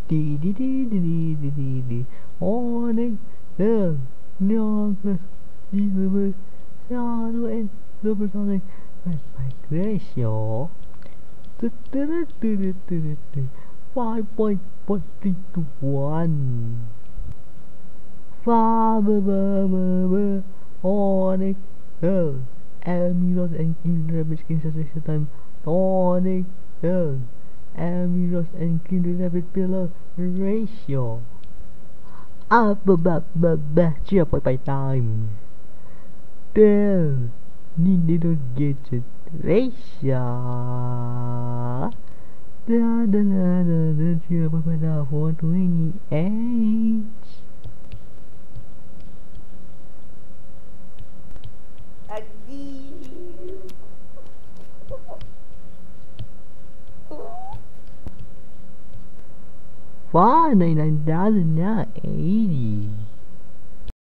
Morning, Nicholas, Elizabeth, Shadow, and Supersonic Migration. 5.41 Father Onyx Amiros and King Rabbit Skin Saturation Time Onyx Amiros and King Rabbit Pillar Ratio Chia by time There Nintendo Gadget Ratio Chia by time 428 $499.80